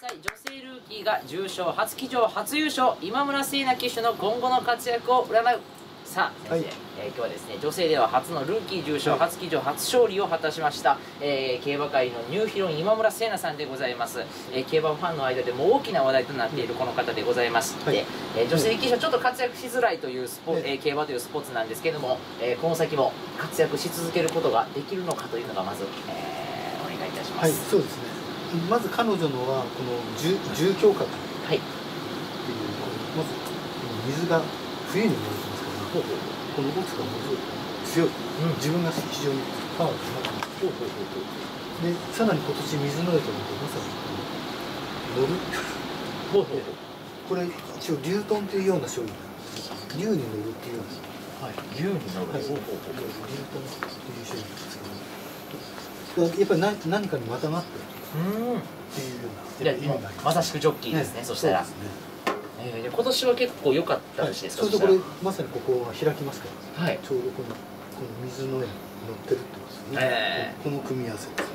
はい、女性ルーキーが重賞初騎乗初優勝、今村聖奈騎手の今後の活躍を占う。さあ先生、今日はですね、女性では初のルーキー重賞初騎乗初勝利を果たしました、競馬界のニューヒロイン今村聖奈さんでございます。競馬ファンの間でも大きな話題となっているこの方でございまして、女性騎手はちょっと活躍しづらいという競馬というスポーツなんですけども、この先も活躍し続けることができるのかというのがまず、お願いいたします。 はい、そうですね。まず彼女のはこの重強化っていう、まず水が冬に生まれてますから、このオツがものすごく強い、自分が非常にパワーが高くなってで、さらに今年水の上となってまさに乗るこれ一応竜トンというような商品なんですけど、竜に乗るっていうような、 竜に乗る、 竜トンっていう商品なんですけど、やっぱり何かにまたがってっていうような意味があります。 まさしくジョッキーですね。そしたら今年は結構良かったらしいですか。 そうするとこれまさにここが開きますから、 ちょうどこの水の上に乗ってるってことですね。この組み合わせです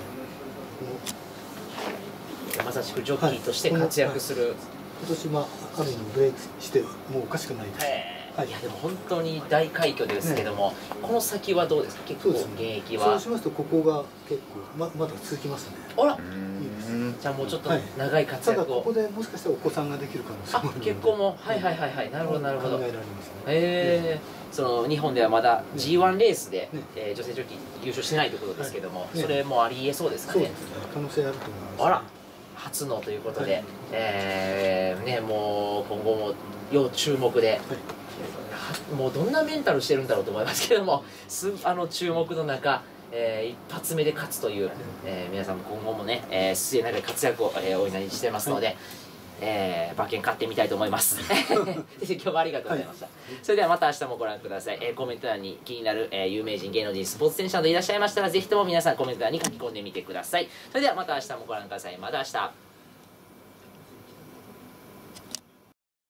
ね。 まさしくジョッキーとして活躍する。 今年ある意味ブレイクしてもうおかしくないです。 いやでも本当に大快挙ですけども、この先はどうですか。結構現役は。 そうしますとここが結構まだ続きますね。 あら、じゃあもうちょっと長い活躍を。 ただここでもしかしたらお子さんができる可能性もある。 結婚もなるほどなるほど。 考えられますね。 その日本ではまだ G1 レースで女性ジョッキー優勝してないということですけども、それもありえそうですかね。 可能性あると思います。 あら、初のということで、もう今後も要注目で。もうどんなメンタルしてるんだろうと思いますけども、注目の中、一発目で勝つという、皆さんも今後もね、末永い活躍を、お祈りしてますので、馬券買ってみたいと思います。今日もありがとうございました。それではまた明日もご覧ください。コメント欄に気になる、有名人、芸能人、スポーツ選手などいらっしゃいましたら、ぜひとも皆さんコメント欄に書き込んでみてください。それではまた明日もご覧ください。また明日。